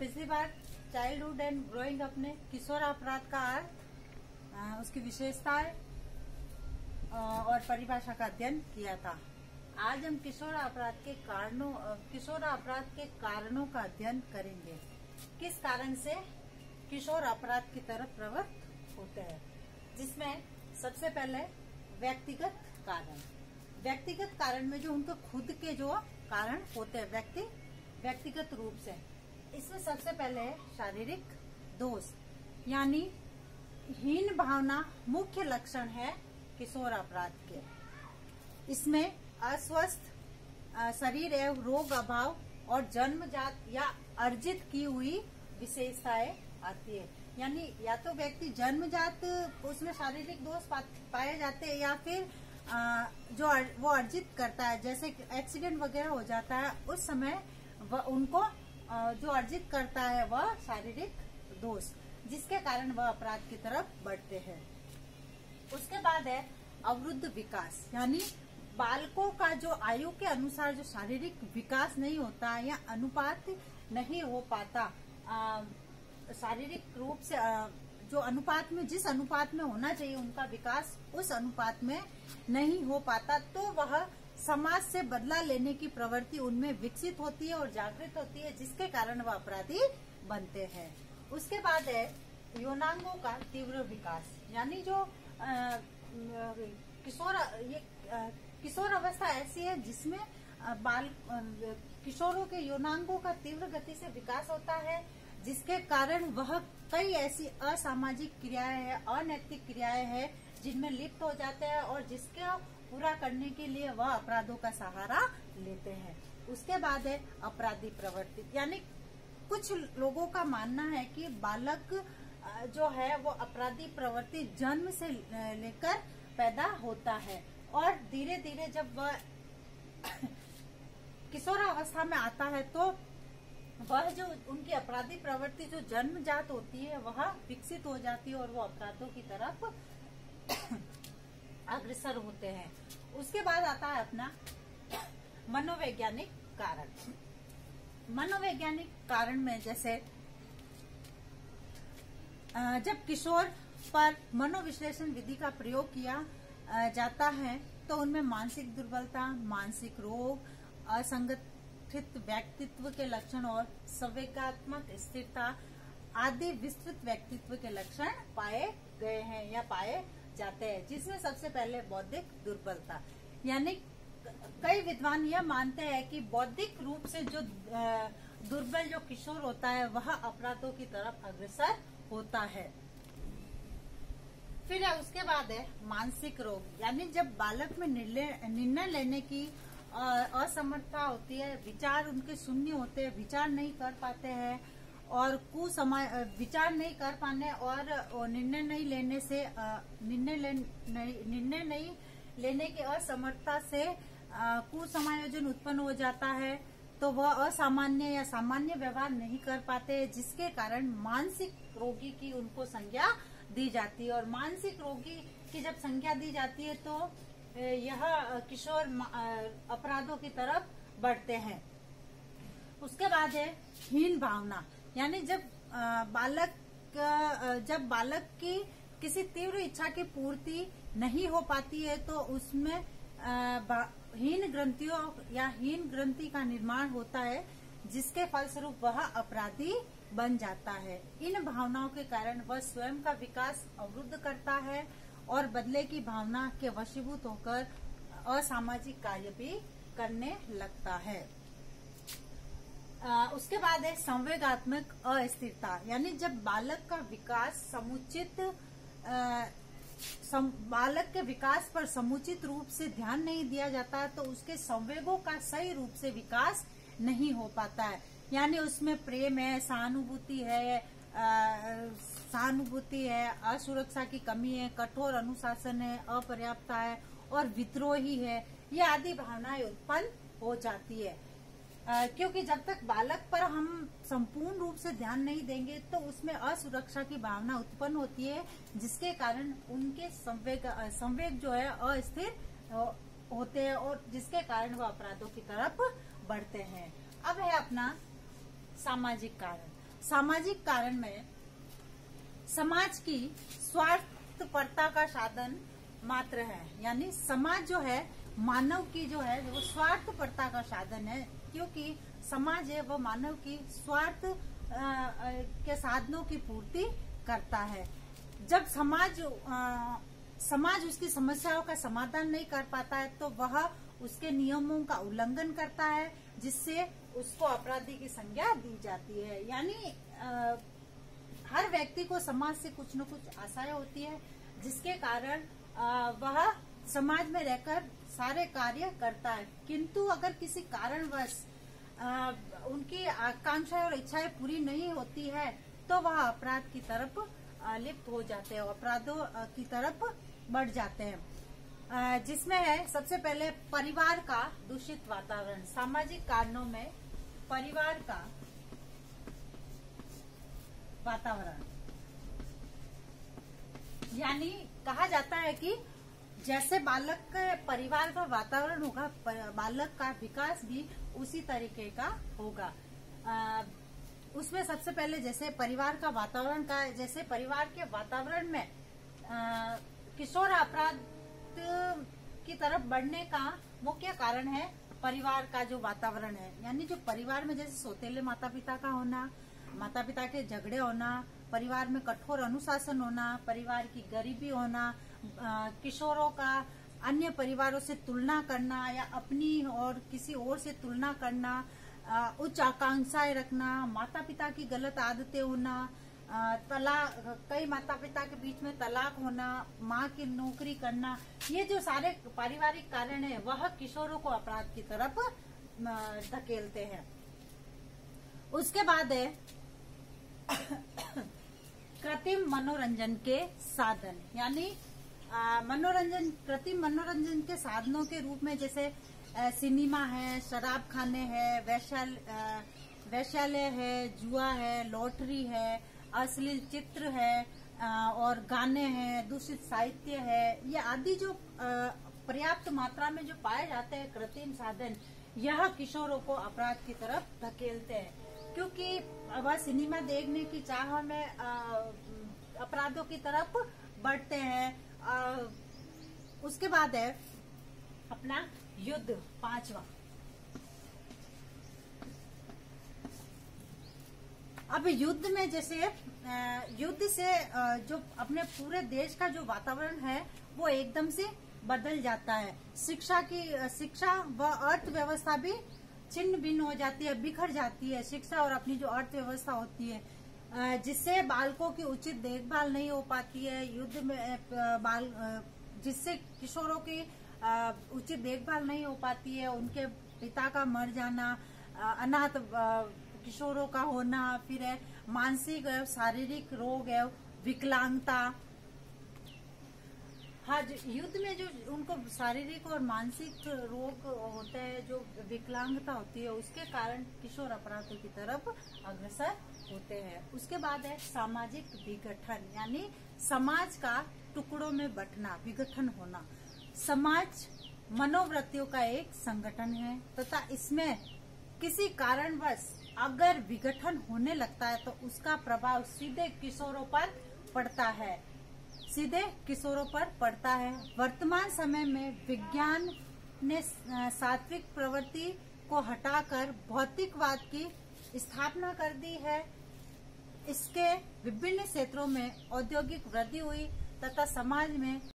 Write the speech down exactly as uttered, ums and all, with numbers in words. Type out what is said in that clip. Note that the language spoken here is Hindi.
पिछली बार चाइल्डहुड एंड ग्रोइंग अप ने किशोर अपराध का अर्थ, उसकी विशेषताएं और परिभाषा का अध्ययन किया था। आज हम किशोर अपराध के कारणों किशोर अपराध के कारणों का अध्ययन करेंगे। किस कारण से किशोर अपराध की तरफ प्रवृत्त होते हैं, जिसमें सबसे पहले व्यक्तिगत कारण। व्यक्तिगत कारण में जो उनके खुद के जो कारण होते हैं व्यक्ति व्यक्तिगत रूप से, इसमें सबसे पहले है शारीरिक दोष, यानी हीन भावना मुख्य लक्षण है किशोर अपराध के। इसमें अस्वस्थ शरीर एवं रोग अभाव और जन्मजात या अर्जित की हुई विशेषताएं आती है। यानी या तो व्यक्ति जन्मजात उसमें शारीरिक दोष पाए जाते हैं, या फिर जो वो अर्जित करता है, जैसे एक्सीडेंट वगैरह हो जाता है उस समय वह उनको जो अर्जित करता है वह शारीरिक दोष, जिसके कारण वह अपराध की तरफ बढ़ते हैं। उसके बाद है अवरुद्ध विकास, यानी बालकों का जो आयु के अनुसार जो शारीरिक विकास नहीं होता या अनुपात नहीं हो पाता, शारीरिक रूप से आ, जो अनुपात में जिस अनुपात में होना चाहिए उनका विकास उस अनुपात में नहीं हो पाता, तो वह समाज से बदला लेने की प्रवृत्ति उनमें विकसित होती है और जागृत होती है, जिसके कारण वह अपराधी बनते हैं। उसके बाद है यौनांगों का तीव्र विकास, यानी जो आ, किशोर ये आ, किशोर अवस्था ऐसी है जिसमें बाल किशोरों के यौनांगों का तीव्र गति से विकास होता है, जिसके कारण वह कई ऐसी असामाजिक क्रियाएं हैं, अनैतिक क्रियाएं हैं जिनमें लिप्त हो जाते हैं और जिसके पूरा करने के लिए वह अपराधों का सहारा लेते हैं। उसके बाद है अपराधी प्रवृत्ति, यानी कुछ लोगों का मानना है कि बालक जो है वो अपराधी प्रवृत्ति जन्म से लेकर पैदा होता है और धीरे धीरे जब वह किशोर अवस्था में आता है तो वह जो उनकी अपराधी प्रवृत्ति जो जन्मजात होती है वह विकसित हो जाती है और वो अपराधों की तरफ अग्रसर होते हैं। उसके बाद आता है अपना मनोवैज्ञानिक कारण। मनोवैज्ञानिक कारण में जैसे जब किशोर पर मनोविश्लेषण विधि का प्रयोग किया जाता है तो उनमें मानसिक दुर्बलता, मानसिक रोग, असंगठित व्यक्तित्व के लक्षण और संवेगात्मक स्थिरता आदि विस्तृत व्यक्तित्व के लक्षण पाए गए हैं या पाए जाते हैं, जिसमें सबसे पहले बौद्धिक दुर्बलता, यानी कई विद्वान यह मानते हैं कि बौद्धिक रूप से जो दुर्बल जो किशोर होता है वह अपराधों की तरफ अग्रसर होता है। फिर उसके बाद है मानसिक रोग, यानी जब बालक में निर्णय लेने की असमर्थता होती है, विचार उनके शून्य होते हैं, विचार नहीं कर पाते हैं और कुसमय विचार नहीं कर पाने और निर्णय नहीं लेने से निर्णय ले, निर्णय नहीं लेने की असमर्थता से कुसमायोजन उत्पन्न हो जाता है, तो वह असामान्य या सामान्य व्यवहार नहीं कर पाते, जिसके कारण मानसिक रोगी की उनको संज्ञा दी जाती है। और मानसिक रोगी की जब संज्ञा दी जाती है तो यह किशोर अपराधों की तरफ बढ़ते हैं। उसके बाद है हीन भावना, यानी जब बालक जब बालक की किसी तीव्र इच्छा की पूर्ति नहीं हो पाती है तो उसमें हीन ग्रंथियों या हीन ग्रंथि का निर्माण होता है, जिसके फलस्वरूप वह अपराधी बन जाता है। इन भावनाओं के कारण वह स्वयं का विकास अवरुद्ध करता है और बदले की भावना के वशीभूत होकर असामाजिक कार्य भी करने लगता है। आ, उसके बाद है संवेगात्मक अस्थिरता, यानी जब बालक का विकास समुचित आ, सम, बालक के विकास पर समुचित रूप से ध्यान नहीं दिया जाता तो उसके संवेगों का सही रूप से विकास नहीं हो पाता है, यानी उसमें प्रेम है, सहानुभूति है, सहानुभूति है, असुरक्षा की कमी है, कठोर अनुशासन है, अपर्याप्तता है और विद्रोही है, ये आदि भावनाएं उत्पन्न हो जाती है। आ, क्योंकि जब तक बालक पर हम संपूर्ण रूप से ध्यान नहीं देंगे तो उसमें असुरक्षा की भावना उत्पन्न होती है, जिसके कारण उनके संवेग संवेग जो है अस्थिर होते हैं और जिसके कारण वह अपराधों की तरफ बढ़ते हैं। अब है अपना सामाजिक कारण। सामाजिक कारण में समाज की स्वार्थपरता का साधन मात्र है। यानी समाज जो है मानव की जो है वो स्वार्थपरता का साधन है, क्योंकि समाज है वो मानव की स्वार्थ के साधनों की पूर्ति करता है। जब समाज आ, समाज उसकी समस्याओं का समाधान नहीं कर पाता है तो वह उसके नियमों का उल्लंघन करता है, जिससे उसको अपराधी की संज्ञा दी जाती है। यानी आ, हर व्यक्ति को समाज से कुछ न कुछ आशाएं होती है, जिसके कारण आ, वह समाज में रहकर सारे कार्य करता है, किंतु अगर किसी कारणवश उनकी आकांक्षाएं और इच्छाएं पूरी नहीं होती है तो वह अपराध की तरफ लिप्त हो जाते हैं, अपराधों की तरफ बढ़ जाते हैं, जिसमें है सबसे पहले परिवार का दूषित वातावरण। सामाजिक कारणों में परिवार का वातावरण, यानी कहा जाता है कि जैसे बालक के परिवार का वातावरण होगा, बालक का विकास भी उसी तरीके का होगा। आ, उसमें सबसे पहले जैसे परिवार का वातावरण का, जैसे परिवार के वातावरण में आ, किशोर अपराध की तरफ बढ़ने का मुख्य कारण है परिवार का जो वातावरण है। यानी जो परिवार में जैसे सौतेले माता पिता का होना, माता पिता के झगड़े होना, परिवार में कठोर अनुशासन होना, परिवार की गरीबी होना, किशोरों का अन्य परिवारों से तुलना करना या अपनी और किसी और से तुलना करना, उच्च आकांक्षाएं रखना, माता पिता की गलत आदतें होना, तलाक, कई माता पिता के बीच में तलाक होना, माँ की नौकरी करना, ये जो सारे पारिवारिक कारण है वह किशोरों को अपराध की तरफ धकेलते हैं। उसके बाद है कृत्रिम मनोरंजन के साधन, यानी मनोरंजन कृत्रिम मनोरंजन के साधनों के रूप में जैसे आ, सिनेमा है, शराब खाने हैं, वैशाल वैशाल्य है, जुआ है, लॉटरी है, अश्लील चित्र है आ, और गाने हैं, दूषित साहित्य है, ये आदि जो पर्याप्त मात्रा में जो पाए जाते हैं कृत्रिम साधन, यह किशोरों को अपराध की तरफ धकेलते हैं, क्योंकि वह सिनेमा देखने की चाह में अपराधों की तरफ बढ़ते हैं। आ, उसके बाद है अपना युद्ध, पांचवा। अब युद्ध में जैसे युद्ध से जो अपने पूरे देश का जो वातावरण है वो एकदम से बदल जाता है। शिक्षा की शिक्षा व अर्थव्यवस्था भी छिन्न भिन्न हो जाती है, बिखर जाती है। शिक्षा और अपनी जो अर्थव्यवस्था होती है, जिससे बालकों की उचित देखभाल नहीं हो पाती है। युद्ध में बाल जिससे किशोरों की उचित देखभाल नहीं हो पाती है, उनके पिता का मर जाना, अनाथ किशोरों का होना, फिर है मानसिक एवं शारीरिक रोग एवं विकलांगता। हाँ, युद्ध में जो उनको शारीरिक और मानसिक रोग होते हैं, जो विकलांगता होती है, उसके कारण किशोर अपराधों की तरफ अग्रसर होते हैं। उसके बाद है सामाजिक विघटन, यानी समाज का टुकड़ों में बंटना, विघटन होना। समाज मनोवृत्तियों का एक संगठन है तथा इसमें किसी कारणवश अगर विघटन होने लगता है तो उसका प्रभाव सीधे किशोरों पर पड़ता है सीधे किशोरों पर पड़ता है। वर्तमान समय में विज्ञान ने सात्विक प्रवृत्ति को हटाकर भौतिकवाद की स्थापना कर दी है। इसके विभिन्न क्षेत्रों में औद्योगिक वृद्धि हुई तथा समाज में